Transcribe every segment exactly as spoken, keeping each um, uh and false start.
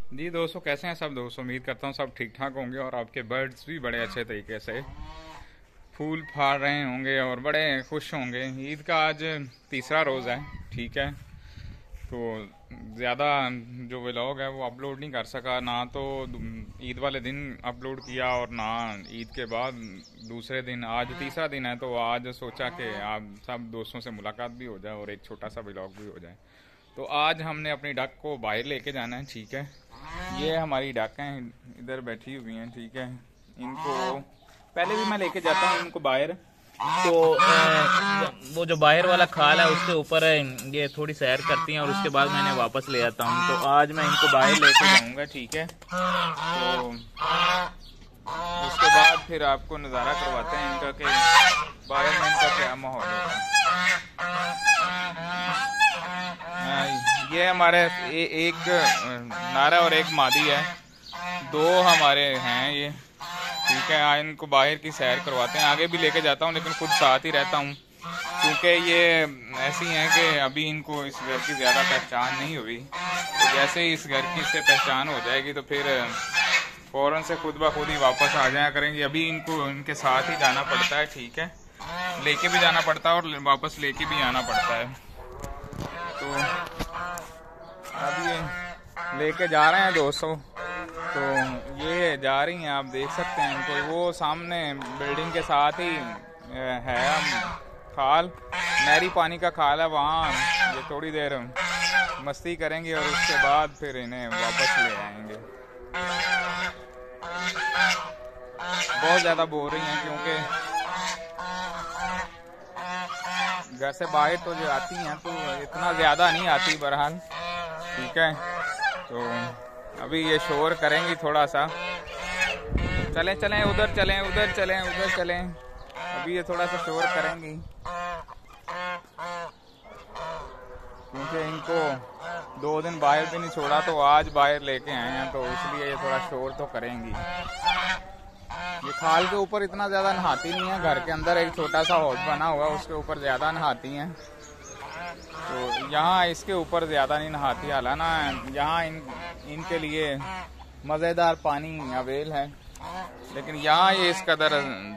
जी दोस्तों, कैसे हैं सब दोस्तों। उम्मीद करता हूँ सब ठीक ठाक होंगे और आपके बर्ड्स भी बड़े अच्छे तरीके से फूल फाड़ रहे होंगे और बड़े खुश होंगे। ईद का आज तीसरा रोज़ है, ठीक है। तो ज़्यादा जो व्लॉग है वो अपलोड नहीं कर सका, ना तो ईद वाले दिन अपलोड किया और ना ईद के बाद दूसरे दिन। आज तीसरा दिन है तो आज सोचा कि आप सब दोस्तों से मुलाकात भी हो जाए और एक छोटा सा व्लॉग भी हो जाए। तो आज हमने अपनी डक को बाहर लेके जाना है, ठीक है। ये हमारी डक हैं, इधर बैठी हुई हैं, ठीक है। इनको पहले भी मैं लेके जाता हूँ इनको बाहर, तो अ, वो जो बाहर वाला खाल है उसके ऊपर ये थोड़ी सैर करती हैं और उसके बाद मैं इन्हें वापस ले आता हूँ। तो आज मैं इनको बाहर लेके जाऊंगा, ठीक है। तो उसके बाद फिर आपको नज़ारा करवाते हैं इनका कि बाहर में इनका क्या माहौल है। ये हमारे ए, एक नारा और एक मादी है, दो हमारे हैं ये, ठीक है। आज इनको बाहर की सैर करवाते हैं। आगे भी लेके जाता हूँ लेकिन खुद साथ ही रहता हूँ, क्योंकि ये ऐसी हैं कि अभी इनको इस घर की ज़्यादा पहचान नहीं हुई। तो जैसे ही इस घर की से पहचान हो जाएगी तो फिर फ़ौरन से खुद ब खुद ही वापस आ जाया करेंगी। अभी इनको इनके साथ ही जाना पड़ता है, ठीक है। लेके भी जाना पड़ता है और वापस लेके भी आना पड़ता है। तो अब ये लेके जा रहे हैं दोस्तों। तो ये जा रही हैं, आप देख सकते हैं इनको। वो सामने बिल्डिंग के साथ ही है खाल, नहरी पानी का खाल है, वहाँ ये थोड़ी देर मस्ती करेंगे और उसके बाद फिर इन्हें वापस ले आएंगे। बहुत ज़्यादा बोल रही हैं क्योंकि घर से बाहर तो जो आती हैं तो इतना ज़्यादा नहीं आती, बहरहाल, ठीक है। तो अभी ये शोर करेंगी थोड़ा सा। चलें चलें उधर चलें उधर चलें उधर चलें अभी ये थोड़ा सा शोर करेंगी क्योंकि इनको दो दिन बाहर भी नहीं छोड़ा तो आज बाहर लेके आए हैं, तो इसलिए ये थोड़ा शोर तो करेंगी। ये खाल के ऊपर इतना ज़्यादा नहाती नहीं है, घर के अंदर एक छोटा सा हौज बना हुआ है उसके ऊपर ज़्यादा नहाती हैं। तो यहाँ इसके ऊपर ज़्यादा नहीं नहाती। हालांकि यहाँ इन इनके लिए मज़ेदार पानी अवेल है, लेकिन यहाँ ये इस कदर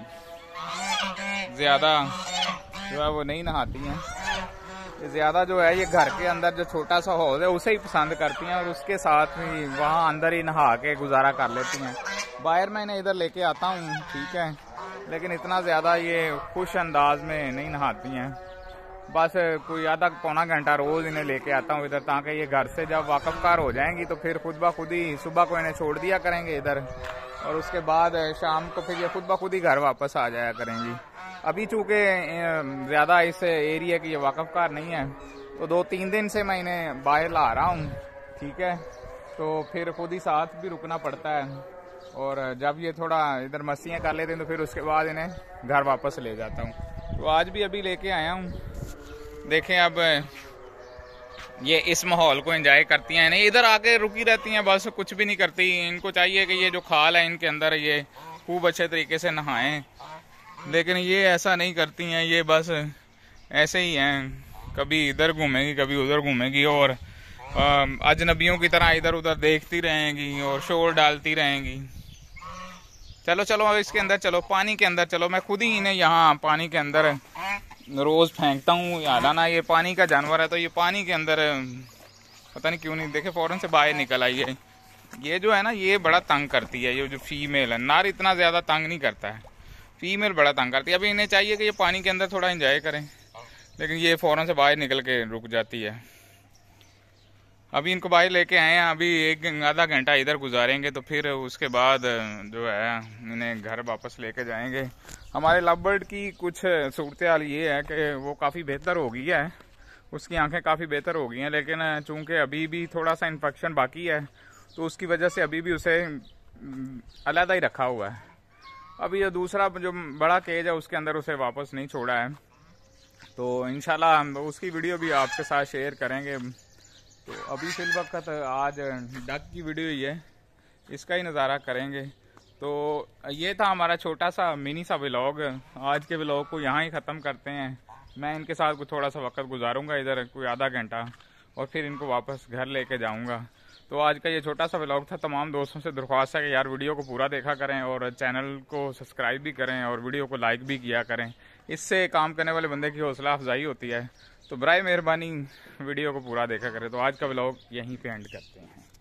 ज़्यादा जो है वो नहीं नहाती हैं। ये ज़्यादा जो है ये घर के अंदर जो छोटा सा हौज है उसे ही पसंद करती हैं और उसके साथ ही वहाँ अंदर ही नहा के गुजारा कर लेती हैं। बाहर मैं इन्हें इधर लेके आता हूँ, ठीक है, लेकिन इतना ज़्यादा ये खुश अंदाज में नहीं नहाती हैं। बस कोई आधा पौना घंटा रोज़ इन्हें लेके आता हूँ इधर, ताकि ये घर से जब वाकफकार हो जाएंगी तो फिर खुद ब खुद ही सुबह को इन्हें छोड़ दिया करेंगे इधर, और उसके बाद शाम को फिर ये खुद ब खुद ही घर वापस आ जाया करेंगी। अभी चूँकि ज़्यादा इस एरिया की ये वाकफकार नहीं है तो दो तीन दिन से मैं इन्हें बाहर ला रहा हूँ, ठीक है। तो फिर खुद ही साथ भी रुकना पड़ता है और जब ये थोड़ा इधर मस्तियाँ कर लेते हैं तो फिर उसके बाद इन्हें घर वापस ले जाता हूँ। तो आज भी अभी लेके आया हूँ। देखें अब ये इस माहौल को एंजॉय करती हैं, नहीं इधर आके रुकी रहती हैं, बस कुछ भी नहीं करती। इनको चाहिए कि ये जो खाल है इनके अंदर ये खूब अच्छे तरीके से नहाएं, लेकिन ये ऐसा नहीं करती हैं। ये बस ऐसे ही हैं, कभी इधर घूमेंगी कभी उधर घूमेंगी और अजनबियों की तरह इधर उधर देखती रहेंगी और शोर डालती रहेंगी। चलो चलो अब इसके अंदर चलो, पानी के अंदर चलो। मैं खुद ही इन्हें यहाँ पानी के अंदर रोज़ फेंकता हूँ। हालांकि ये पानी का जानवर है तो ये पानी के अंदर पता नहीं क्यों नहीं, देखे फ़ौरन से बाहर निकल आई है। ये जो है ना ये बड़ा तंग करती है, ये जो फीमेल है। नार इतना ज़्यादा तंग नहीं करता है, फीमेल बड़ा तंग करती है। अभी इन्हें चाहिए कि ये पानी के अंदर थोड़ा एंजॉय करें, लेकिन ये फ़ौरन से बाहर निकल के रुक जाती है। अभी इनको बाहर लेके आए हैं, अभी एक आधा घंटा इधर गुजारेंगे तो फिर उसके बाद जो है इन्हें घर वापस लेके जाएंगे। हमारे लव बर्ड की कुछ सूरत हाल ये है कि वो काफ़ी बेहतर हो गई है, उसकी आंखें काफ़ी बेहतर हो गई हैं, लेकिन चूंकि अभी भी थोड़ा सा इन्फेक्शन बाकी है तो उसकी वजह से अभी भी उसे अलग ही रखा हुआ है। अभी ये दूसरा जो बड़ा केज है उसके अंदर उसे वापस नहीं छोड़ा है, तो इंशाल्लाह हम उसकी वीडियो भी आपके साथ शेयर करेंगे। तो अभी फिल वक्त आज डक की वीडियो ही है, इसका ही नज़ारा करेंगे। तो ये था हमारा छोटा सा मिनी सा व्लॉग। आज के व्लॉग को यहाँ ही ख़त्म करते हैं। मैं इनके साथ कुछ थोड़ा सा वक्त गुजारूंगा इधर कोई आधा घंटा और फिर इनको वापस घर लेके जाऊंगा। तो तो आज का ये छोटा सा व्लॉग था। तमाम दोस्तों से दरख्वास्त है कि यार वीडियो को पूरा देखा करें और चैनल को सब्सक्राइब भी करें और वीडियो को लाइक भी किया करें। इससे काम करने वाले बंदे की हौसला अफजाई होती है। तो बराए मेहरबानी वीडियो को पूरा देखा करें। तो आज का व्लॉग यहीं पे एंड करते हैं।